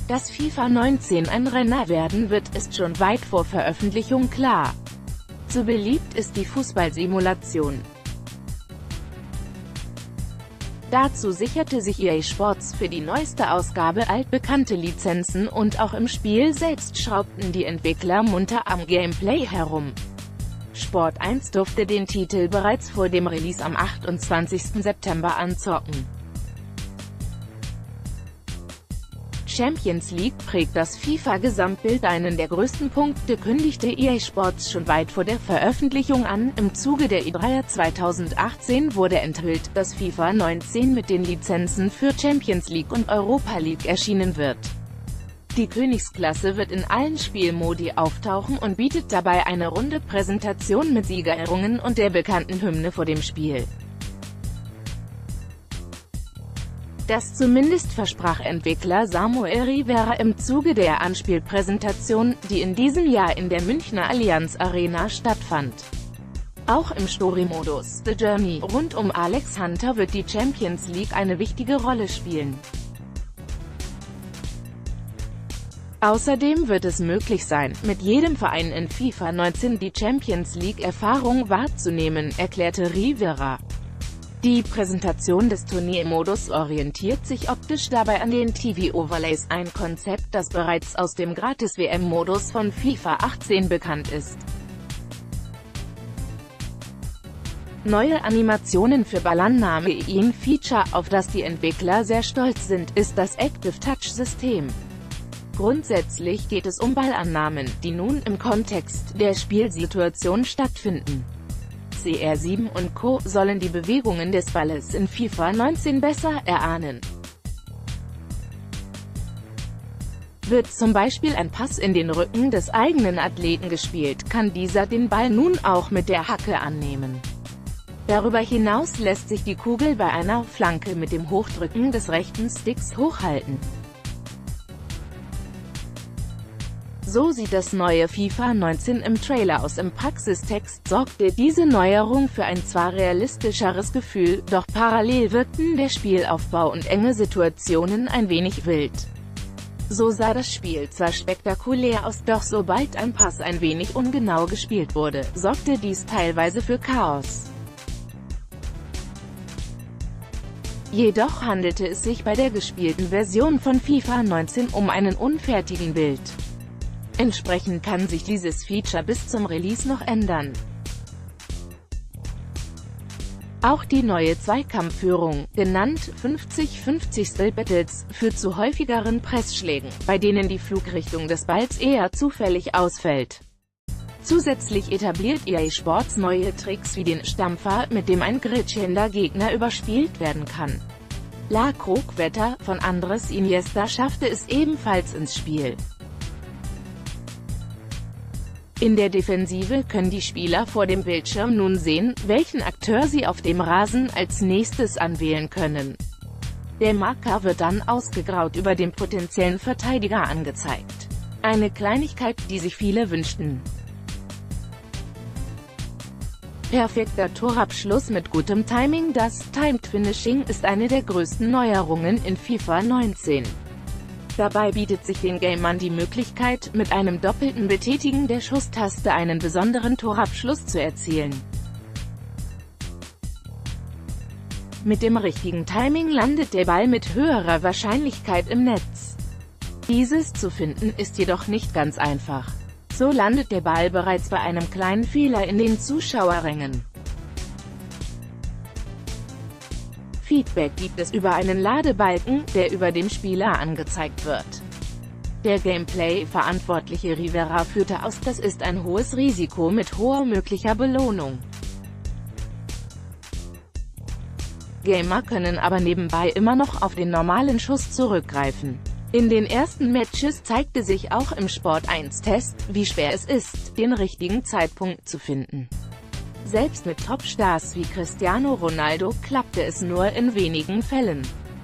Dass FIFA 19 ein Renner werden wird, ist schon weit vor Veröffentlichung klar. So beliebt ist die Fußballsimulation. Dazu sicherte sich EA Sports für die neueste Ausgabe altbekannte Lizenzen und auch im Spiel selbst schraubten die Entwickler munter am Gameplay herum. Sport 1 durfte den Titel bereits vor dem Release am 28. September anzocken. Champions League prägt das FIFA-Gesamtbild. Einen der größten Punkte kündigte EA Sports schon weit vor der Veröffentlichung an. Im Zuge der E3 2018 wurde enthüllt, dass FIFA 19 mit den Lizenzen für Champions League und Europa League erschienen wird. Die Königsklasse wird in allen Spielmodi auftauchen und bietet dabei eine runde Präsentation mit Siegerehrungen und der bekannten Hymne vor dem Spiel. Das zumindest versprach Entwickler Samuel Rivera im Zuge der Anspielpräsentation, die in diesem Jahr in der Münchner Allianz Arena stattfand. Auch im Story-Modus The Journey rund um Alex Hunter wird die Champions League eine wichtige Rolle spielen. Außerdem wird es möglich sein, mit jedem Verein in FIFA 19 die Champions League-Erfahrung wahrzunehmen, erklärte Rivera. Die Präsentation des Turniermodus orientiert sich optisch dabei an den TV-Overlays, ein Konzept, das bereits aus dem Gratis-WM-Modus von FIFA 18 bekannt ist. Neue Animationen für Ballannahme. Ein Feature, auf das die Entwickler sehr stolz sind, ist das Active Touch-System. Grundsätzlich geht es um Ballannahmen, die nun im Kontext der Spielsituation stattfinden. CR7 und Co. sollen die Bewegungen des Balles in FIFA 19 besser erahnen. Wird zum Beispiel ein Pass in den Rücken des eigenen Athleten gespielt, kann dieser den Ball nun auch mit der Hacke annehmen. Darüber hinaus lässt sich die Kugel bei einer Flanke mit dem Hochdrücken des rechten Sticks hochhalten. So sieht das neue FIFA 19 im Trailer aus. Im Praxistext sorgte diese Neuerung für ein zwar realistischeres Gefühl, doch parallel wirkten der Spielaufbau und enge Situationen ein wenig wild. So sah das Spiel zwar spektakulär aus, doch sobald ein Pass ein wenig ungenau gespielt wurde, sorgte dies teilweise für Chaos. Jedoch handelte es sich bei der gespielten Version von FIFA 19 um einen unfertigen Bild. Entsprechend kann sich dieses Feature bis zum Release noch ändern. Auch die neue Zweikampfführung, genannt 50-50 Battles, führt zu häufigeren Pressschlägen, bei denen die Flugrichtung des Balls eher zufällig ausfällt. Zusätzlich etabliert EA Sports neue Tricks wie den Stampfer, mit dem ein gritschender Gegner überspielt werden kann. La Croqueta von Andrés Iniesta schaffte es ebenfalls ins Spiel. In der Defensive können die Spieler vor dem Bildschirm nun sehen, welchen Akteur sie auf dem Rasen als nächstes anwählen können. Der Marker wird dann ausgegraut über dem potenziellen Verteidiger angezeigt. Eine Kleinigkeit, die sich viele wünschten. Perfekter Torabschluss mit gutem Timing. Das Timed Finishing ist eine der größten Neuerungen in FIFA 19. Dabei bietet sich den Gamern die Möglichkeit, mit einem doppelten Betätigen der Schusstaste einen besonderen Torabschluss zu erzielen. Mit dem richtigen Timing landet der Ball mit höherer Wahrscheinlichkeit im Netz. Dieses zu finden ist jedoch nicht ganz einfach. So landet der Ball bereits bei einem kleinen Fehler in den Zuschauerrängen. Feedback gibt es über einen Ladebalken, der über dem Spieler angezeigt wird. Der Gameplay-Verantwortliche Rivera führte aus, das ist ein hohes Risiko mit hoher möglicher Belohnung. Gamer können aber nebenbei immer noch auf den normalen Schuss zurückgreifen. In den ersten Matches zeigte sich auch im Sport 1-Test, wie schwer es ist, den richtigen Zeitpunkt zu finden. Selbst mit Topstars wie Cristiano Ronaldo klappte es nur in wenigen Fällen.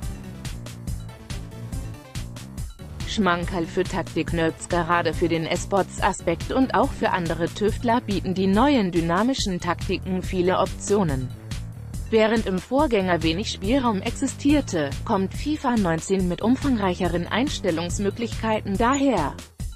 Schmankerl für Taktik-Nerds. Gerade für den E-Sports-Aspekt und auch für andere Tüftler bieten die neuen dynamischen Taktiken viele Optionen. Während im Vorgänger wenig Spielraum existierte, kommt FIFA 19 mit umfangreicheren Einstellungsmöglichkeiten daher.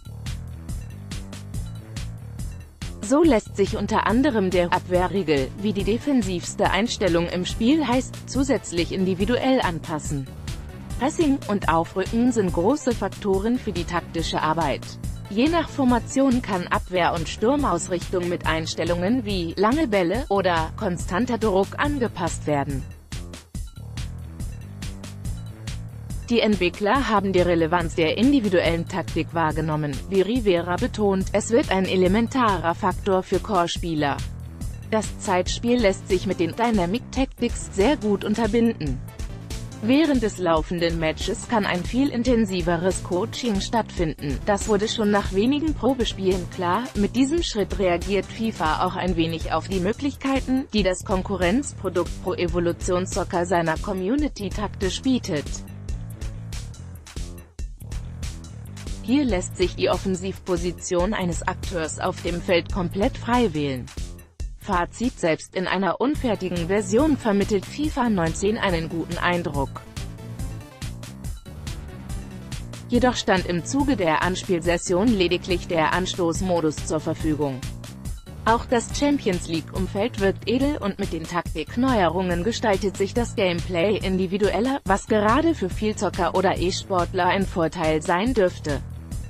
So lässt sich unter anderem der Abwehrriegel, wie die defensivste Einstellung im Spiel heißt, zusätzlich individuell anpassen. Pressing und Aufrücken sind große Faktoren für die taktische Arbeit. Je nach Formation kann Abwehr- und Sturmausrichtung mit Einstellungen wie lange Bälle oder konstanter Druck angepasst werden. Die Entwickler haben die Relevanz der individuellen Taktik wahrgenommen, wie Rivera betont, es wird ein elementarer Faktor für Core-Spieler. Das Zeitspiel lässt sich mit den Dynamic Tactics sehr gut unterbinden. Während des laufenden Matches kann ein viel intensiveres Coaching stattfinden, das wurde schon nach wenigen Probespielen klar. Mit diesem Schritt reagiert FIFA auch ein wenig auf die Möglichkeiten, die das Konkurrenzprodukt Pro Evolution Soccer seiner Community taktisch bietet. Hier lässt sich die Offensivposition eines Akteurs auf dem Feld komplett frei wählen. Fazit: Selbst in einer unfertigen Version vermittelt FIFA 19 einen guten Eindruck. Jedoch stand im Zuge der Anspielsession lediglich der Anstoßmodus zur Verfügung. Auch das Champions-League-Umfeld wirkt edel und mit den Taktikneuerungen gestaltet sich das Gameplay individueller, was gerade für Vielzocker oder E-Sportler ein Vorteil sein dürfte.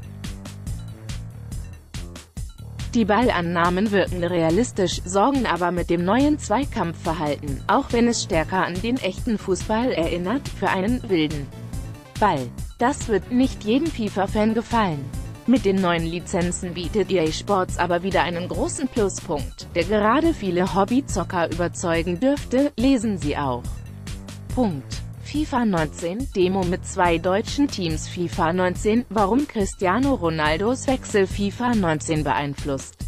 Die Ballannahmen wirken realistisch, sorgen aber mit dem neuen Zweikampfverhalten, auch wenn es stärker an den echten Fußball erinnert, für einen wilden Ball. Das wird nicht jedem FIFA-Fan gefallen. Mit den neuen Lizenzen bietet EA Sports aber wieder einen großen Pluspunkt, der gerade viele Hobbyzocker überzeugen dürfte, lesen Sie auch. FIFA 19 Demo mit 2 deutschen Teams. FIFA 19 – Warum Cristiano Ronaldos Wechsel FIFA 19 beeinflusst.